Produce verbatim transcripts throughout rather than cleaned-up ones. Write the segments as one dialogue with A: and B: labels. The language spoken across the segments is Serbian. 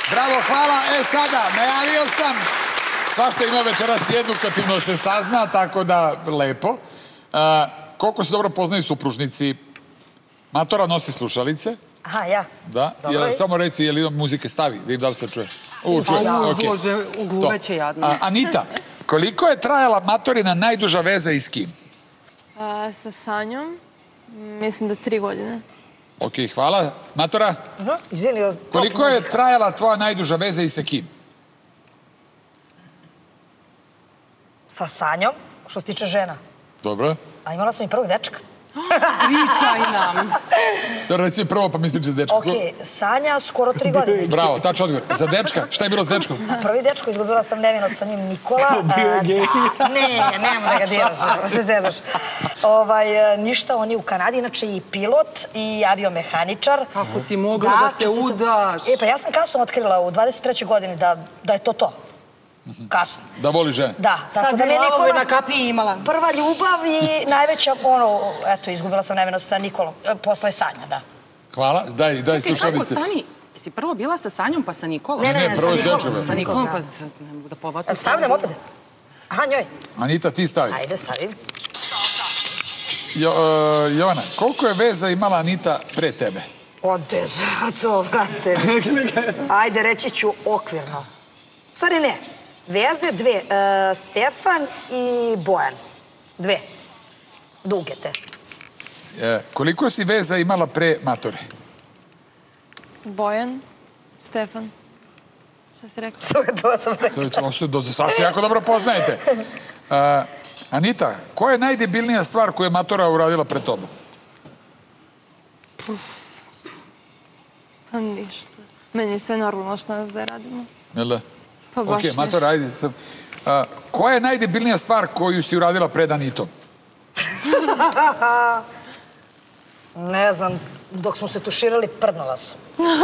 A: Bravo, hvala. E sada, najavio sam, svašta ima večeras edukativno se sazna, tako da lepo. Koliko se dobro poznaju supružnici? Matora nosi slušalice.
B: Aha, ja.
A: Da, samo reci, je li imam muzike, stavi, vidim da li se čuje. U, čuje se, okej.
C: Bože, ugluveće jadno.
A: Anita, koliko je trajala Matorina najduža veza i s kim?
D: Sa Sanjom, mislim da tri godine.
A: Ok, hvala. Matora?
B: Izvini.
A: Koliko je trajala tvoja najduža veza i sa kim?
B: Sa Sanjom, što se tiče žena.
A: Dobro.
B: A imala sam i prvog dečka.
C: Pričaj nam.
A: Dobro, reci prvo pa mi ispričaj za dečka.
B: Ok, Sanja skoro tri godine.
A: Bravo, tačno odgovor. Za dečka? Šta je bilo s dečkom?
B: Prvi dečko, izgubila sam nevinost sa njim, Nikola. Ne, nemamo da ga diraš, se zezaš. Ništa, on je u Kanadi, inače i pilot i aviomehaničar.
C: Kako si mogla da se udaš?
B: E, pa ja sam kasno otkrila u dvadeset trećoj godini da je to to. Kasno.
A: Da voli žene?
B: Da.
C: Sad bi lavove na kapiji imala.
B: Prva ljubav i najveća, ono, eto, izgubila sam nevinost sa Nikolom, posle Sanja, da.
A: Hvala, daj, daj slušalice.
C: Čekaj, stani, jesi prvo bila sa Sanjom pa sa Nikolom?
B: Ne, ne, ne, sa Nikolom.
C: Sa Nikolom, pa ne mogu da povatim.
B: Stavljam opet. Aha, njoj.
A: Anita, ti stavi.
B: Ajde, stavim.
A: Jovana, koliko je veza imala Anita pre tebe?
B: Ode, zato, vrate. Ajde, reći ću okvirno. Stvari ne. Veze dve. Stefan i Bojan. Dve. Duge te.
A: Koliko si veza imala pre Matore?
D: Bojan, Stefan. Šta si rekla?
B: To sam rekla.
A: Sad se jako dobro poznajete. Anita, koja je najdebilnija stvar koju je Matora uradila pred tobom?
D: Pa ništa. Meni je sve normalno što nas da radimo.
A: Jel da?
D: Pa baš ništa.
A: Ok, Matora, ajde. Koja je najdebilnija stvar koju si uradila pred Anitom?
B: Ne znam, dok smo se tuširali, prdnula sam.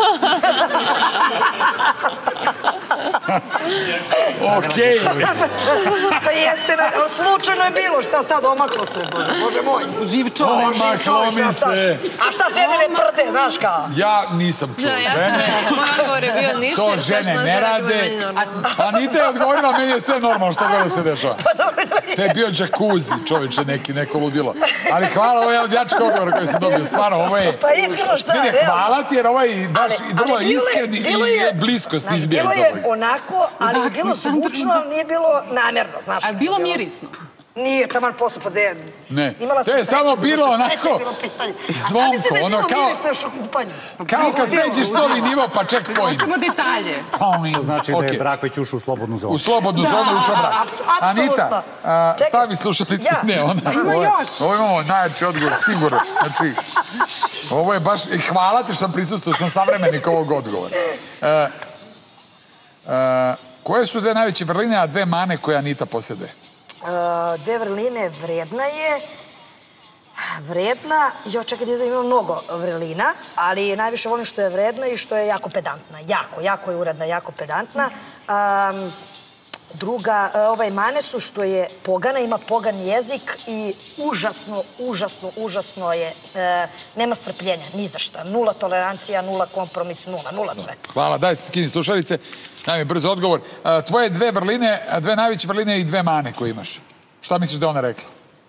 A: Okej.
B: Pa jeste, slučajno je bilo, šta sad, omaklo se, bože moj.
C: Živ čovjek.
A: Omaklo mi se.
B: A šta žene ne prde, znaš kao?
A: Ja nisam čuo žene.
D: Moj odgovor je bio ništa.
A: To žene ne rade. Anita je odgovorila, meni je sve normalno, što god da se dešava. To je bio džakuzi, čovječe, neko ludilo. Ali hvala, ovo je od jačka odgovora koji sam dobio. Stvarno, ovo je...
B: Pa iskreno šta,
A: ne, hvala ti jer ovo je baš vrlo iskren i bliskost izbija iz ovoj.
B: Bilo je onako, ali je bilo zvučno, ali nije bilo namjerno, znaš.
C: Ali bilo mirisno.
B: Nije, taman posle pa de...
A: Ne, to je samo bilo onako zvonko, ono kao... Kao kad pređeš novi nivo pa checkpoint.
C: Hoćemo detalje.
E: To znači da je brak već ušao u slobodnu zonu.
A: U slobodnu zonu ušao brak. Anita, stavi slušalice. Ne, ona...
C: Ima još.
A: Ovo imamo najjači odgovor, sigurno. Znači, ovo je baš... Hvala ti što sam prisustao, što sam savremenik ovog odgovora. Koje su dve najveće vrline, a dve mane koje Anita posjeduje?
B: Dve vrline, vredna je, vredna, jo čekaj da imam mnogo vrlina, ali najviše volim što je vredna i što je jako pedantna, jako, jako je uredna, jako pedantna. Druga, ovaj mane su što je pogana, ima pogan jezik i užasno, užasno, užasno je, nema strpljenja, ni za šta, nula tolerancija, nula kompromis, nula, nula sve.
A: Hvala, daj skini slušalice, daj mi brzo odgovor. Tvoje dve vrline, dve najveće vrline i dve mane koje imaš. Šta misliš da je ona rekla?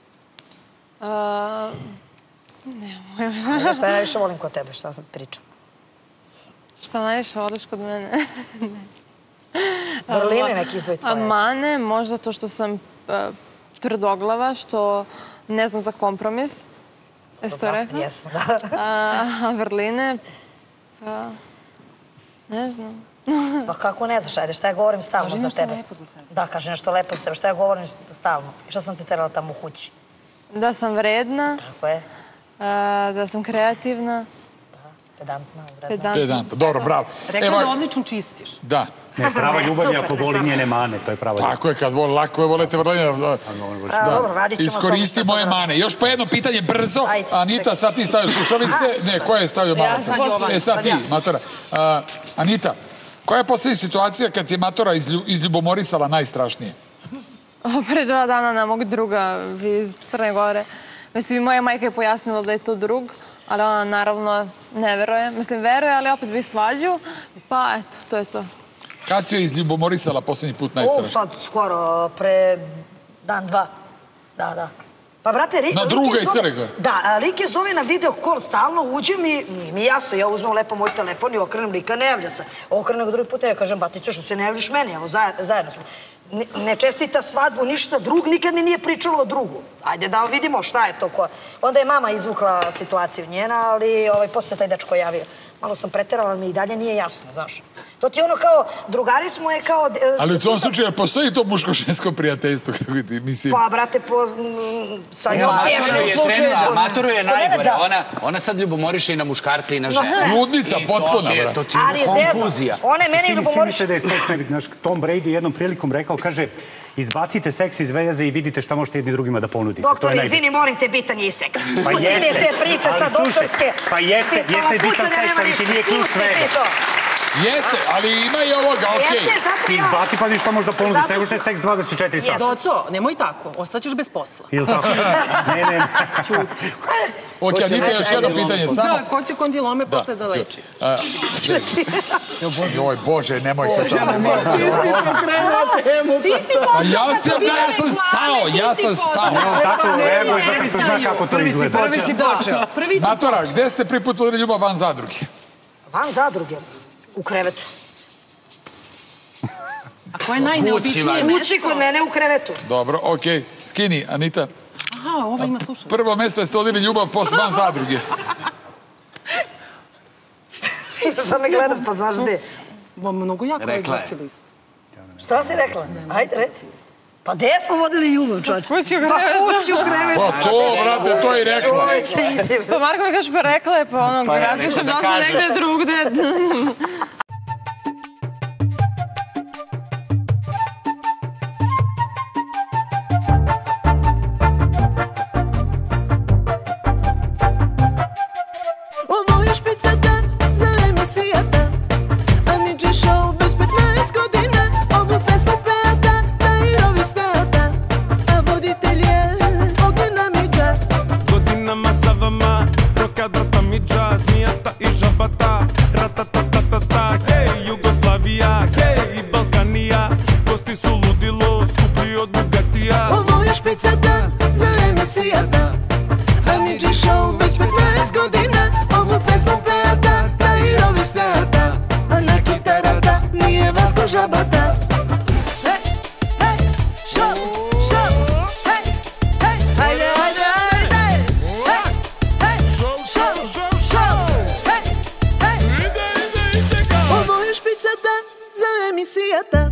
B: Nemoj. Šta ja najviše volim kod tebe, šta sad pričam?
D: Šta najviše voliš kod mene? Ne znam.
B: Vrline neki izdvoj tvoje.
D: Mane, možda to što sam tvrdoglava, što ne znam za kompromis. Jesi to rekla?
B: Jesam, da.
D: A vrline, pa ne znam.
B: Pa kako ne znaš, ajde, šta ja govorim stalno za tebe?
C: Kaži nešto lepo za sebe.
B: Da, kaži nešto lepo za sebe, šta ja govorim stalno? Šta sam te terala tamo u kući?
D: Da sam vredna.
B: Tako je.
D: Da sam kreativna.
B: Da, pedantna, vredna.
A: Pedantna, dobro, bravo.
C: Rekla da odlično čistiš.
A: Da.
E: Ne, prava ljubav je ako voli njene mane, to je prava ljubav.
A: Tako je, kad voli, lako je volete vrline.
B: Dobro, radit ćemo to.
A: Iskoristi moje mane. Još po jedno pitanje, brzo. Anita, sad ti stavio slušalice. Ne, ko je stavio malo? E, sad ti, Matora. Anita, koja je posljednja situacija kad je Matora izljubomorisala najstrašnije?
D: Pre dva dana na mog druga iz Crne Gore. Mislim, moja majka je pojasnila da je to drug, ali ona naravno ne veruje. Mislim, veruje, ali opet bi svađu. Pa, eto, to je to.
A: Kad si joj izljubomorisala posljednji put
B: O,
A: najstrašnije?
B: sad skoro, pre dan, dva. Da, da. Pa, brate,
A: na druga i crkva.
B: Da, lik je zove na video call stalno, uđe mi, nije mi jasno, ja uzmem lepo moj telefon i okrenem lika, ne javlja se. Okrenem ga drugi put, ja kažem, batice, što se ne javljaš meni, evo, zajedno smo. Ne čestita svadbu, ništa, drug nikad mi nije pričalo o drugu. Ajde da vidimo šta je to ko. Onda je mama izvukla situaciju njena, ali posle taj dečko javio. Malo sam preterala, ali mi i dalje nije jasno, znaš. To ti ono kao, drugari smo je kao...
A: Ali u tom slučaju postoji to muško-žensko prijateljstvo, kako ti mislim...
B: Pa, brate, sa njom tešno slučaju...
F: Maturu je najgore, ona sad ljubomoriše i na muškarce i na žene.
A: Ludnica, potpuna, brate.
F: To ti je konfuzija.
B: Ona je meni ljubomoriše...
E: Svi misle da je seks nebitno. Tom Brady jednom prilikom rekao, kaže, izbacite seks iz veze i vidite šta možete jedni drugima da ponudite.
B: Doktor, izvini, molim te, bitan je i seks. Pustite te priče sa doktorske...
E: Pa jeste, jeste bitan seks, ali ti nije ključ svega.
A: Jeste, ali ima i ovoga, okej.
E: Ti izbaci pa ništa možda ponudiš, ne možete seks dvadeset četiri sata.
C: Doco, nemoj tako, ostaćeš bez posla.
E: Ili tako? Ne, ne, ne.
A: Ok, Anita, još jedno pitanje, samo...
C: Da, ko će kondilome posle da leči?
A: Joj, Bože, nemojte to.
C: Ti si počeo
A: Ja sam stao, ja sam stao.
E: Tako, evo, zato što zna kako to izgleda.
C: Prvi si počeo.
A: Matora, gde ste prvi put vodili ljubav van zadruge?
B: Van zadruge? U krevetu.
C: A koje je najneobičnije mesto?
B: Uči kod mene u krevetu.
A: Dobro, okej. Skini, Anita.
C: Aha, ova ima slušanje.
A: Prvo mesto jeste vodili ljubav posle van zadruge.
B: Šta me gledaš, pa znaš gde?
C: Mnogo jako je dvaki list.
B: Šta si rekla? Ajde, reci. Pa gde smo vodili ljubav, čovječ?
D: Kući u krevetu.
B: Pa kući u krevetu.
A: Pa to, brate, to i rekla.
D: Pa Marko mi kaže, pa rekla je, pa ono, razmišljam da sam negde drugde.
G: Ovo je špica dan za emisija dan, Amidži show bez petnaest godina, ovu pesmu peva dan, Tahirovi snada, a voditelj je Ognjen Amidža.
H: Godinama za vama, rokadrat Amidža, zmijata i žabata, ratatatatata, hej Jugoslavija, hej Balkanija, gosti su ludilo, skuplji od Bugatija.
G: Ovo je špica dan za emisija dan, Amidži show bez petnaest godina, ovu pesmu peva dan, Tahirovi snada, a na kitarata nije Vasko Žabata. Hej, hej, show, show, hej, hej, ajde, ajde, ajde, hej, hej, show, show, hej, hej. Ovo je špica dan za emisija dan.